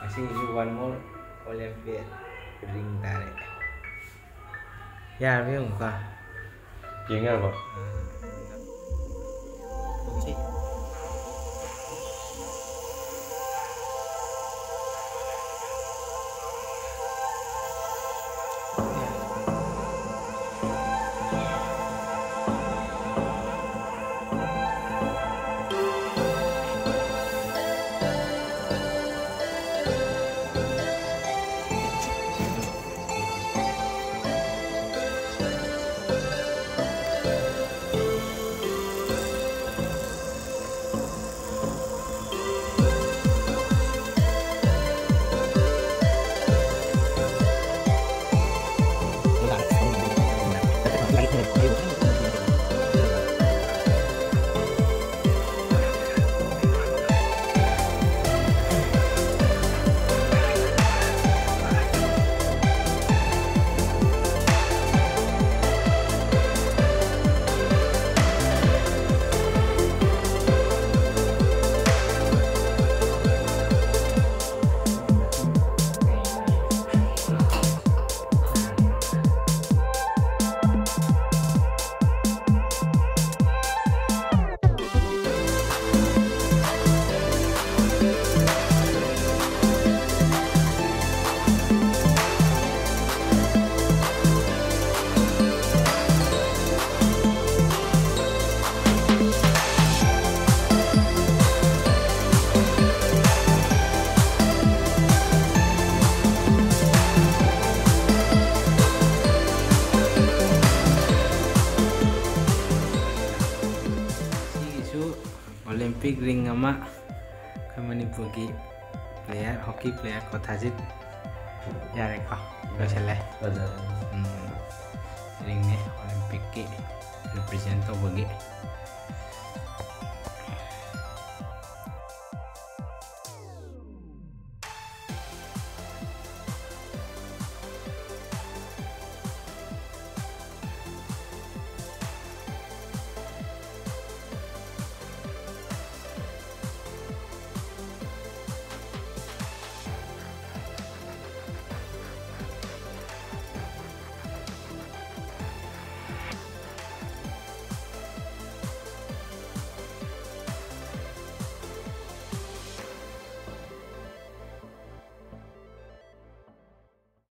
Asisu one more Olympian ring tare. Ya, biết không con? Chuyện nghe rồi. Olympic ring ama Manipurgi player hockey player Kothajit yare ko chale ring ne Olympic ki represent to bagi